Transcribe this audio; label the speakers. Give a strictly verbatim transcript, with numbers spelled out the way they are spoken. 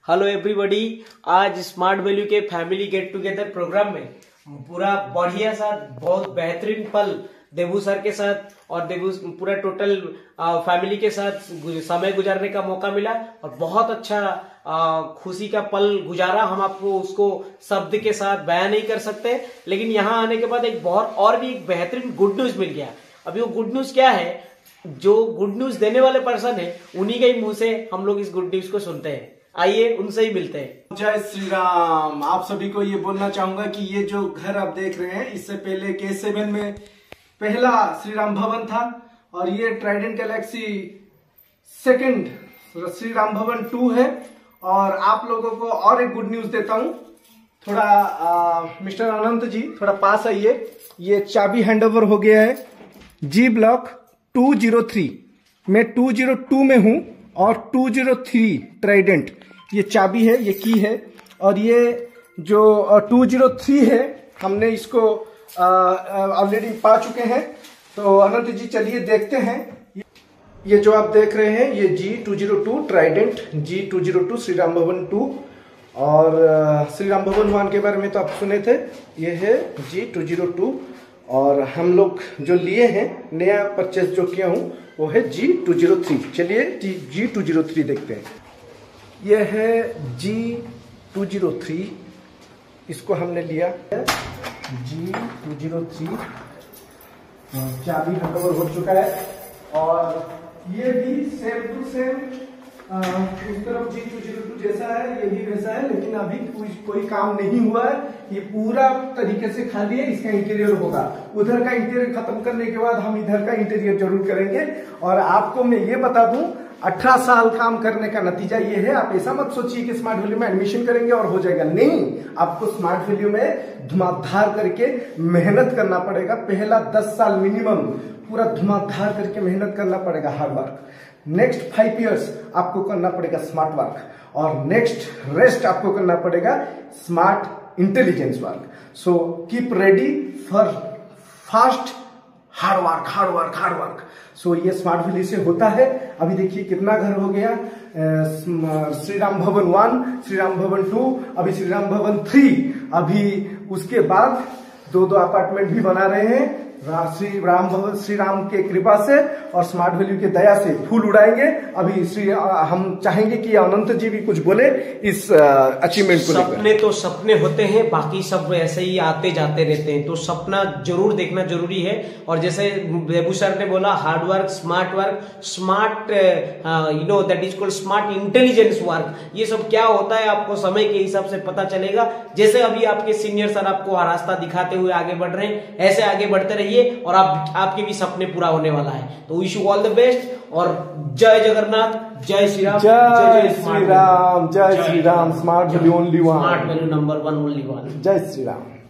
Speaker 1: Hello everybody. आज Smart Value के family get together programme में पूरा बढ़िया सा बहुत बेहतरीन पल देबू सर के साथ और देबू पूरा टोटल फैमिली के साथ समय गुजारने का मौका मिला और बहुत अच्छा आ, खुशी का पल गुजारा। हम आपको उसको शब्द के साथ बयान नहीं कर सकते, लेकिन यहाँ आने के बाद एक बहुत और भी एक बेहतरीन गुड न्यूज मिल गया। अभी वो गुड न्यूज क्या है, जो गुड न्यूज देने वाले पर्सन है उन्हीं के ही मुंह से हम लोग इस गुड न्यूज को सुनते हैं। आइए उनसे ही मिलते हैं।
Speaker 2: जय श्री राम। आप सभी को ये बोलना चाहूंगा कि ये जो घर आप देख रहे हैं, इससे पहले के सेवन में पहला श्री राम भवन था और ये Trident Galaxy second Shri Ram Bhavan two है। और आप लोगों को और एक गुड न्यूज देता हूं। थोड़ा आ, मिस्टर अनंत जी थोड़ा पास आइए। ये चाबी हैंडओवर हो गया है G block two zero three. मैं टू जीरो टू में हूं और टू जीरो थ्री ट्राइडेंट ये चाबी है, ये की है। और ये जो टू जीरो थ्री है हमने इसको ऑलरेडी पा चुके हैं। तो अनंत जी चलिए देखते हैं। ये जो आप देख रहे हैं ये G two zero two Trident G two zero two Shri Ram Bhavan two. और श्री राम भवन वन के बारे में तो आप सुने थे। ये है जी टू जीरो टू और हम लोग जो लिए हैं नया परचेस जो किया हूं वो है जी टू जीरो थ्री। चलिए जी टू जीरो थ्री देखते हैं। ये है जी टू जीरो थ्री, इसको हमने लिया है जी टू जीरो थ्री। चाबी हैंडओवर हो चुका है और ये भी सेम टू सेम उस तरफ जी टू जीरो टू जैसा है, ये भी वैसा है, लेकिन अभी कोई कोई काम नहीं हुआ है। ये पूरा तरीके से खाली है। इसका इंटीरियर होगा। उधर का इंटीरियर खत्म करने के बाद हम इधर का इंटीरियर जरूर करेंगे। और आपको मैं ये बता दूं, अठारह साल काम करने का नतीजा ये है। आप ऐसा मत सोचिए कि स्मार्ट वैल्यू में एडमिशन करेंगे और हो जाएगा। नहीं, आपको स्मार्ट वैल्यू में धुआंधार करके मेहनत करना पड़ेगा। पहला दस साल मिनिमम पूरा धुआंधार करके मेहनत करना पड़ेगा, hard work. Next five years आपको करना पड़ेगा स्मार्ट वर्क और नेक्स्ट रेस्ट आपको करना पड़ेगा smart intelligence work. So keep ready for fast hard work hard work hard work. So ये स्मार्ट वैल्यू से होता है। अभी देखिए कितना घर हो गया। श्री राम भवन वन, श्री राम भवन टू, अभी श्री राम भवन थ्री। अभी उसके बाद दो दो अपार्टमेंट भी बना रहे हैं। श्री राम भवन श्री राम के कृपा से और स्मार्ट वैल्यू के दया से फूल उड़ाएंगे। अभी श्री हम चाहेंगे कि अनंत जी भी कुछ बोले इस अचीवमेंट को लेकर।
Speaker 1: सपने तो सपने होते हैं, बाकी सब ऐसे ही आते जाते रहते हैं, तो सपना जरूर देखना जरूरी है। और जैसे देबू सर ने बोला, hard work, smart work, smart you know that is called smart intelligence work. ये सब क्या होता है आपको समय के हिसाब से पता चलेगा। जैसे अभी आपके सीनियर सर आपको रास्ता दिखाते हुए आगे बढ़ रहे हैं, ऐसे आगे बढ़ते रहिए और आप आपके भी सपने पूरा होने वाला है। तो wish you all the best और जय जगन्नाथ, जय श्री राम,
Speaker 2: जय श्री राम, जय Shri Ram. Smart Value only one,
Speaker 1: Smart Value number one only one.
Speaker 2: जय श्री राम।